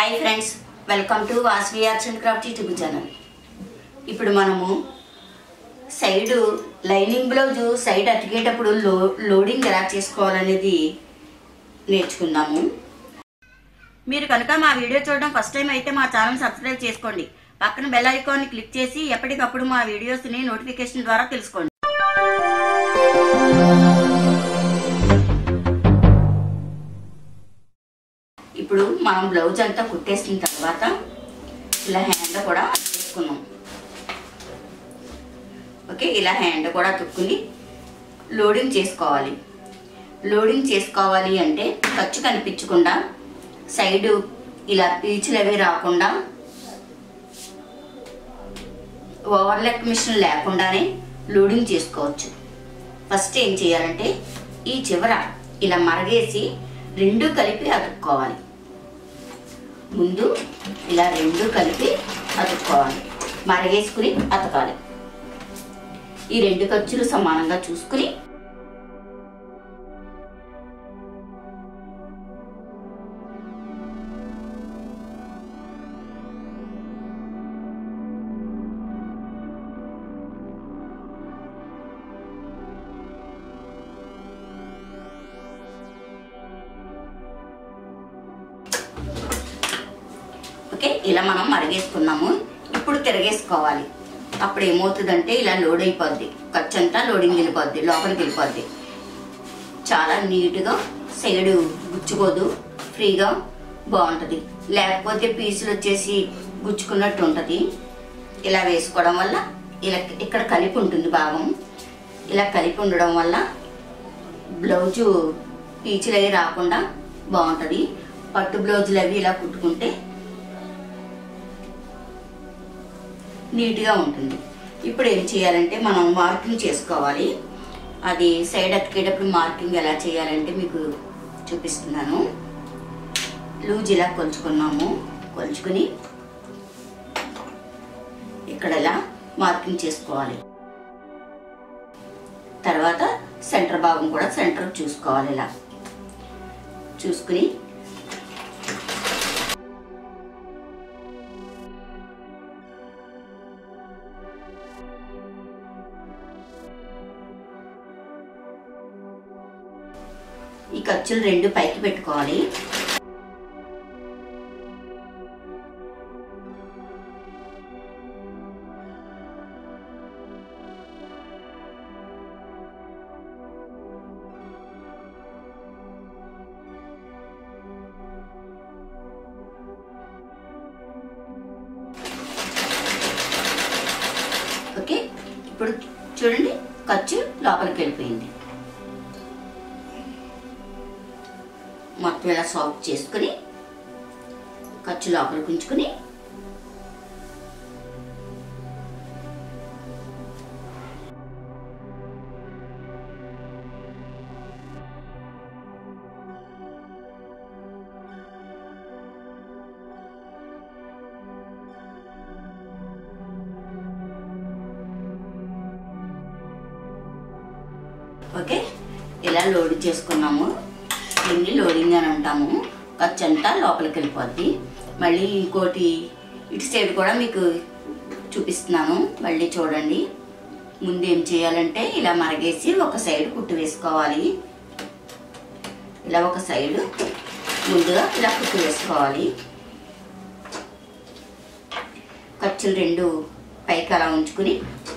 Hi friends, welcome to Vasavi arts and craft YouTube channel. ఇప్పుడు మనము side lining blouse side అతికేటప్పుడు loading ఎలా చేసుకోవాలనేది నేర్చుకుందాము. మీరు కనుక మా వీడియో చూడడం ఫస్ట్ టైం అయితే మా ఛానల్ సబ్స్క్రైబ్ చేసుకోండి. పక్కన బెల్ ఐకాన్ని క్లిక్ చేసి ఎప్పటికప్పుడు మా వీడియోస్ని నోటిఫికేషన్ ద్వారా తెలుసుకోండి. ఇప్పుడు మనం బ్లౌజ్ అంతా కుట్టేసిన తర్వాత ఇలా హ్యాండ్ కూడా అతుక్కున్నాం. ఓకే, ఇలా హ్యాండ్ కూడా అతుక్కుని లోడింగ్ చేసుకోవాలి. లోడింగ్ చేసుకోవాలి అంటే ఖర్చు కనిపించకుండా సైడు ఇలా పీచులు అవి రాకుండా ఓవర్లాక్ మిషన్ లేకుండానే లోడింగ్ చేసుకోవచ్చు. ఫస్ట్ ఏం చేయాలంటే ఈ చివర ఇలా మరగేసి రెండు కలిపి అతుక్కోవాలి. ముందు ఇలా రెండు కలిపి అతుక్కోవాలి, మరగేసుకుని అతకాలి. ఈ రెండు ఖర్చులు సమానంగా చూసుకుని ఓకే, ఇలా మనం మరిగేసుకున్నాము. ఇప్పుడు తిరగేసుకోవాలి. అప్పుడు ఏమవుతుందంటే ఇలా లోడ్ అయిపోద్ది, ఖర్చు అంతా లోడింగ్ వెళ్ళిపోద్ది, లోపలికి వెళ్ళిపోద్ది. చాలా నీట్గా సైడు గుచ్చుకోదు, ఫ్రీగా బాగుంటుంది. లేకపోతే పీసులు వచ్చేసి గుచ్చుకున్నట్టు ఉంటుంది. ఇలా వేసుకోవడం వల్ల ఇలా ఇక్కడ కలిపి ఉంటుంది భాగం. ఇలా కలిపి ఉండడం వల్ల బ్లౌజు పీచులు అవి రాకుండా బాగుంటుంది. పట్టు బ్లౌజులు అవి ఇలా కుట్టుకుంటే నీట్గా ఉంటుంది. ఇప్పుడు ఏం చేయాలంటే మనం మార్కింగ్ చేసుకోవాలి. అది సైడ్ అతికేటప్పుడు మార్కింగ్ ఎలా చేయాలంటే మీకు చూపిస్తున్నాను. లూజ్ ఇలా కొలుచుకున్నాము. కొలుచుకుని ఇక్కడ ఇలా మార్కింగ్ చేసుకోవాలి. తర్వాత సెంటర్ భాగం కూడా సెంటర్ చూసుకోవాలి. ఇలా చూసుకుని ఈ ఖర్చులు రెండు పైకి పెట్టుకోవాలి. ఓకే, ఇప్పుడు చూడండి, ఖర్చు లోపలికి వెళ్ళిపోయింది. మొత్తం ఇలా సాఫ్ట్ చేసుకుని ఖర్చు లోపలికి ఉంచుకుని ఓకే, ఇలా లోడ్ చేసుకున్నాము. దీన్ని లోడింగ్ అని అంటాము. ఖర్చు అంతా లోపలికి వెళ్ళిపోద్ది. మళ్ళీ ఇంకోటి ఇటు సైడ్ కూడా మీకు చూపిస్తున్నాను, మళ్ళీ చూడండి. ముందు ఏం చేయాలంటే ఇలా మరగేసి ఒక సైడ్ కుట్టు వేసుకోవాలి. ఇలా ఒక సైడు ముందుగా ఇలా కుట్టు వేసుకోవాలి. ఖర్చులు రెండు పైకి అలా ఉంచుకుని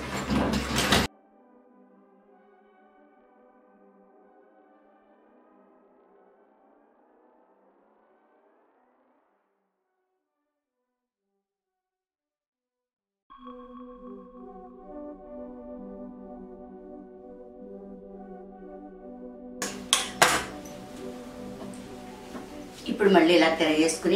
ఇప్పుడు మళ్ళీ ఇలా తిరగేసుకుని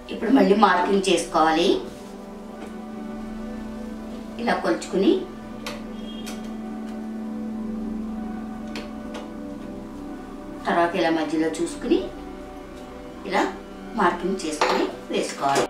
ఇప్పుడు మళ్ళీ మార్కింగ్ చేసుకోవాలి. ఇలా కొలుచుకుని తర్వాత ఇలా మధ్యలో చూసుకుని ఇలా మార్కింగ్ చేసుకుని వేసుకోవాలి.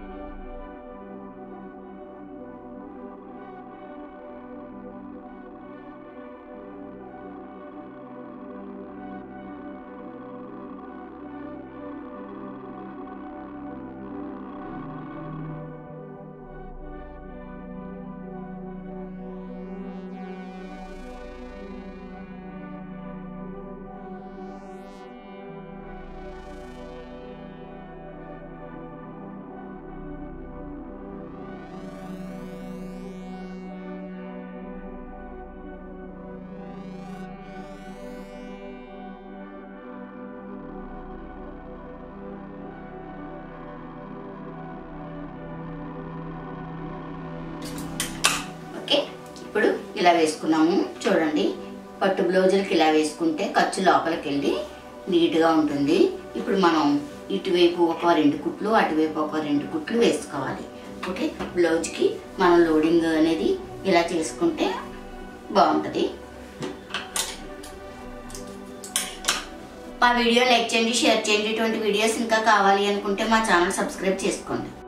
ఓకే, ఇప్పుడు ఇలా వేసుకున్నాము. చూడండి, పట్టు బ్లౌజులకి ఇలా వేసుకుంటే ఖర్చు లోపలికి వెళ్ళి నీట్గా ఉంటుంది. ఇప్పుడు మనం ఇటువైపు ఒక 2 కుట్లు, అటువైపు ఒక 2 కుట్లు వేసుకోవాలి. ఓకే, బ్లౌజ్కి మనం లోడింగ్ అనేది ఇలా చేసుకుంటే బాగుంటుంది. మా వీడియో లైక్ చేయండి, షేర్ చేయండి. ఇటువంటి వీడియోస్ ఇంకా కావాలి అనుకుంటే మా ఛానల్ సబ్స్క్రైబ్ చేసుకోండి.